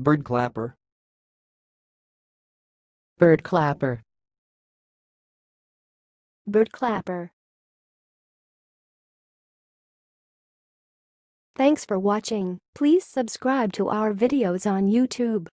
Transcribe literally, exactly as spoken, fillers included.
Birdclapper. Birdclapper. Birdclapper. Thanks for watching. Please subscribe to our videos on YouTube.